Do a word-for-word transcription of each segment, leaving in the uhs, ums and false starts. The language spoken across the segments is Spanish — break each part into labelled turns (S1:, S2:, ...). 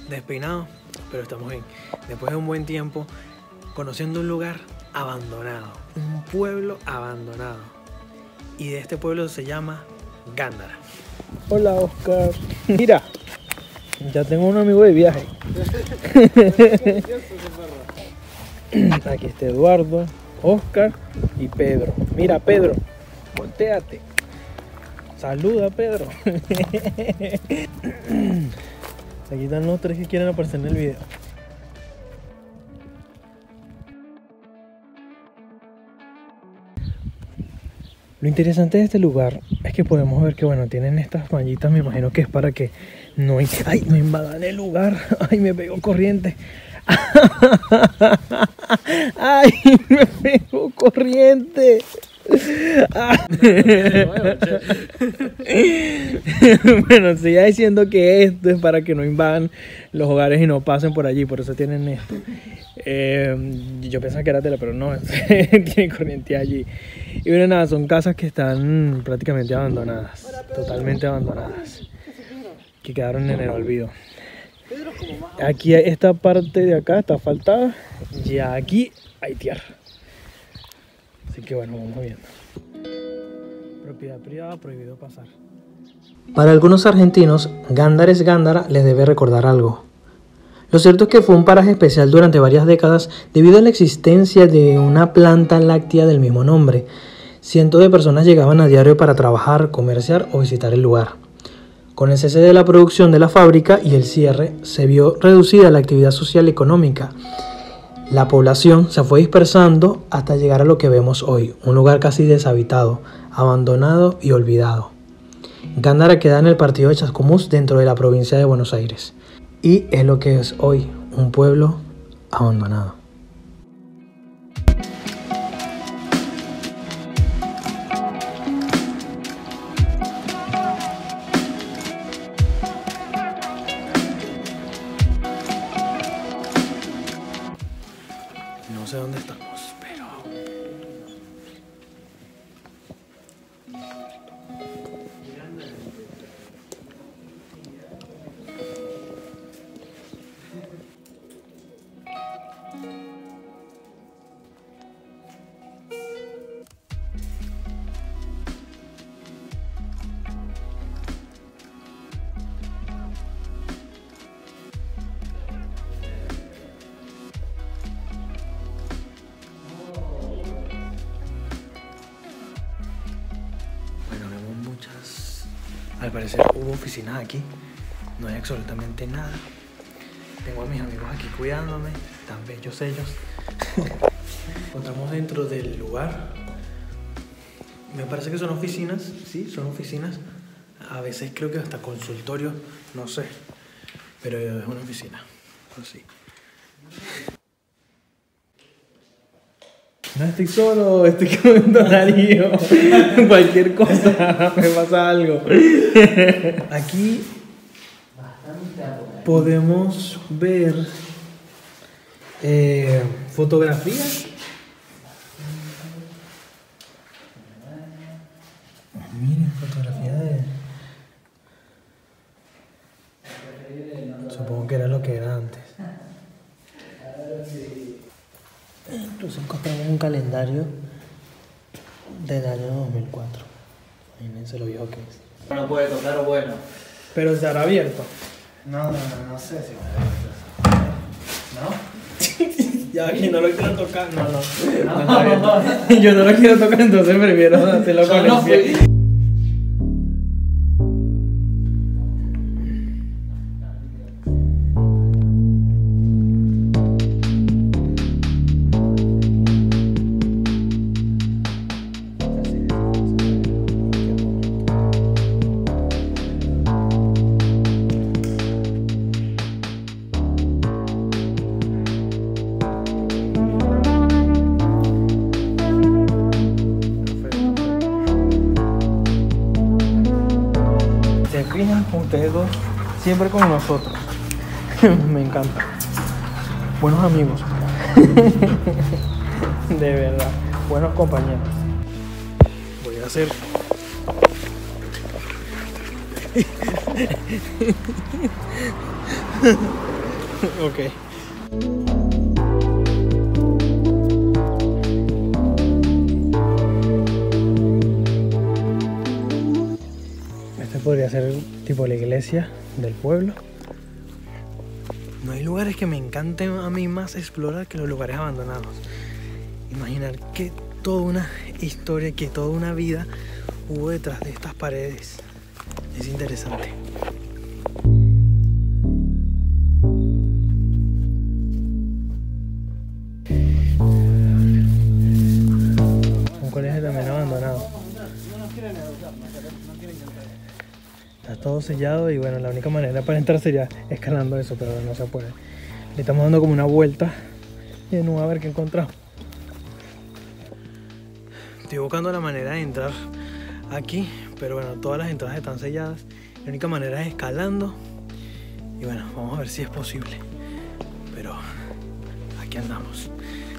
S1: Despeinado, pero estamos bien. Después de un buen tiempo, conociendo un lugar abandonado, un pueblo abandonado. Y de este pueblo se llama Gándara. Hola, Oscar. Mira, ya tengo un amigo de viaje. Aquí está Eduardo, Oscar y Pedro. Mira, Pedro, voltéate. Saluda, Pedro. Aquí están los tres que quieren aparecer en el video. Lo interesante de este lugar es que podemos ver que, bueno, tienen estas mallitas, me imagino que es para que no, ay, no invadan el lugar. Ay, me pegó corriente. Ay, me pegó corriente. Bueno, sigue diciendo que esto es para que no invadan los hogares y no pasen por allí, por eso tienen esto. Eh, yo pensaba que era tela, pero no, tiene corriente allí. Y bueno, nada, son casas que están prácticamente abandonadas, totalmente abandonadas, que quedaron en el olvido. Aquí esta parte de acá está asfaltada y aquí hay tierra. Así que bueno, vamos viendo. Propiedad privada, prohibido pasar.
S2: Para algunos argentinos, Gándara es Gándara les debe recordar algo. Lo cierto es que fue un paraje especial durante varias décadas debido a la existencia de una planta láctea del mismo nombre. Cientos de personas llegaban a diario para trabajar, comerciar o visitar el lugar. Con el cese de la producción de la fábrica y el cierre, se vio reducida la actividad social y económica. La población se fue dispersando hasta llegar a lo que vemos hoy, un lugar casi deshabitado, abandonado y olvidado. Gándara queda en el partido de Chascomús dentro de la provincia de Buenos Aires y es lo que es hoy, un pueblo abandonado.
S1: No sé dónde estamos, pero... Al parecer hubo oficinas aquí, no hay absolutamente nada. Tengo a mis amigos aquí cuidándome, tan bellos ellos. Encontramos dentro del lugar, me parece que son oficinas, sí, son oficinas. A veces creo que hasta consultorios, no sé, pero es una oficina, así. No estoy solo, estoy con Darío. Cualquier cosa, me pasa algo. Aquí podemos ver eh, fotografías. Miren, fotografía de... Supongo que era lo que era antes. Incluso encontramos un calendario del año dos mil cuatro. Imagínense lo viejo que es.
S3: No puede tocar bueno.
S1: Pero estará abierto.
S3: No, no, no, no sé si me ¿no?
S1: Ya aquí no lo quiero tocar. No, no. No, no, no, no. Yo no lo quiero tocar, entonces prefiero hacerlo con el pie. Ustedes dos siempre con nosotros. Me encanta. Buenos amigos. De verdad. Buenos compañeros. Voy a hacer Ok. Este podría ser tipo la iglesia del pueblo. No hay lugares que me encanten a mí más explorar que los lugares abandonados. Imaginar que toda una historia, que toda una vida hubo detrás de estas paredes. Es interesante. Un colegio también abandonado. Está todo sellado y bueno, la única manera para entrar sería escalando eso, pero no se puede. Le estamos dando como una vuelta y no a ver qué encontramos. Estoy buscando la manera de entrar aquí, pero bueno, todas las entradas están selladas. La única manera es escalando y bueno, vamos a ver si es posible. Pero aquí andamos.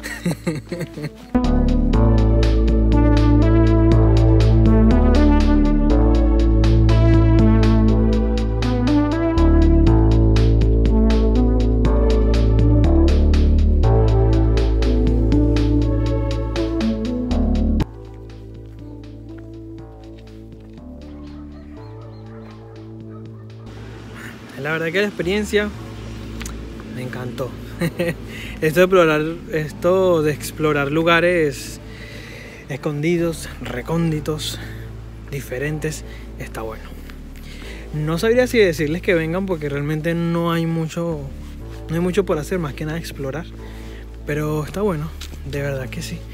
S1: La verdad que la experiencia me encantó. Esto de explorar, esto de explorar lugares escondidos, recónditos, diferentes, está bueno. No sabría si decirles que vengan porque realmente no hay mucho, no hay mucho por hacer, más que nada explorar. Pero está bueno, de verdad que sí.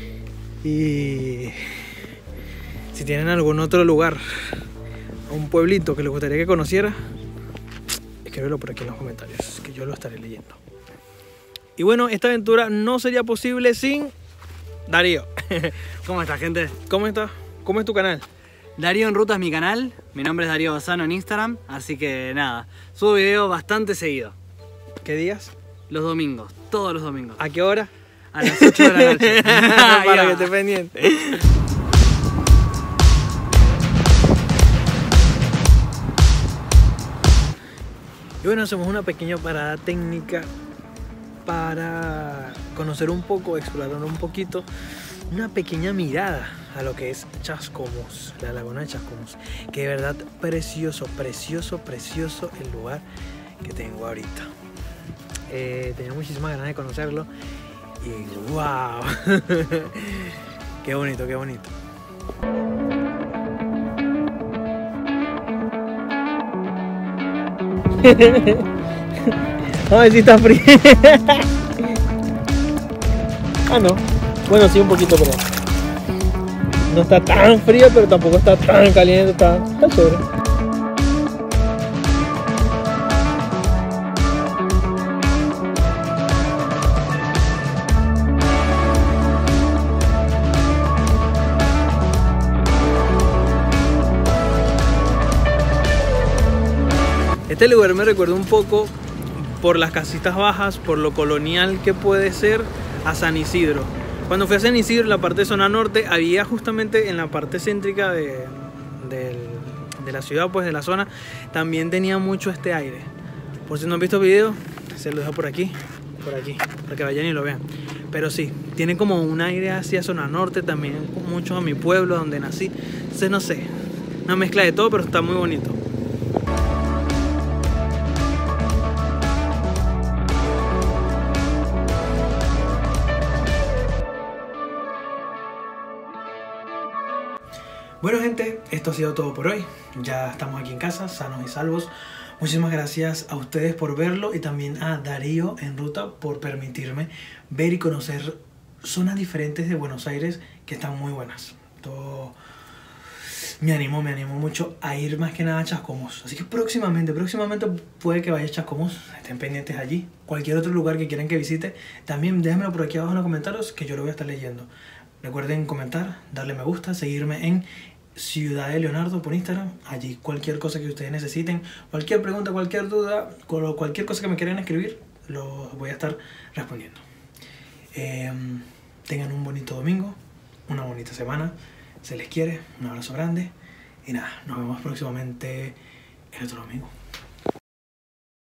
S1: Y si tienen algún otro lugar, un pueblito que les gustaría que conociera, escríbelo por aquí en los comentarios, que yo lo estaré leyendo. Y bueno, esta aventura no sería posible sin Darío.
S4: ¿Cómo está, gente?
S1: ¿Cómo estás? ¿Cómo es tu canal?
S4: Darío en Ruta es mi canal. Mi nombre es Darío Bassano en Instagram. Así que nada, subo video bastante seguido.
S1: ¿Qué días?
S4: Los domingos, todos los domingos.
S1: ¿A qué hora?
S4: A las ocho de la noche.
S1: Para que esté pendiente. Y bueno, hacemos una pequeña parada técnica para conocer un poco, explorar un poquito, una pequeña mirada a lo que es Chascomús, la laguna de Chascomús. Que de verdad precioso, precioso, precioso el lugar que tengo ahorita. Eh, tenía muchísimas ganas de conocerlo y wow, qué bonito, qué bonito. Ay, sí está frío. Ah, no. Bueno, sí, un poquito, pero no está tan frío, pero tampoco está tan caliente. Está, está sobre. Este lugar me recuerda un poco por las casitas bajas, por lo colonial que puede ser, a San Isidro. Cuando fui a San Isidro, en la parte de zona norte, había justamente en la parte céntrica de, de, de la ciudad, pues de la zona, también tenía mucho este aire. Por si no han visto el video, se lo dejo por aquí, por aquí, para que vayan y lo vean. Pero sí, tiene como un aire hacia zona norte, también mucho a mi pueblo, donde nací. Entonces no sé, una mezcla de todo, pero está muy bonito. Bueno, gente, esto ha sido todo por hoy. Ya estamos aquí en casa, sanos y salvos. Muchísimas gracias a ustedes por verlo y también a Darío en Ruta por permitirme ver y conocer zonas diferentes de Buenos Aires que están muy buenas. Todo me animó, me animó mucho a ir más que nada a Chascomús. Así que próximamente, próximamente puede que vaya a Chascomús. Estén pendientes allí. Cualquier otro lugar que quieran que visite, también déjenmelo por aquí abajo en los comentarios que yo lo voy a estar leyendo. Recuerden comentar, darle me gusta, seguirme en Ciudad de Leonardo por Instagram. Allí cualquier cosa que ustedes necesiten, cualquier pregunta, cualquier duda, cualquier cosa que me quieran escribir, lo voy a estar respondiendo. Eh, tengan un bonito domingo, una bonita semana. Se les quiere, un abrazo grande y nada, nos vemos próximamente el otro domingo.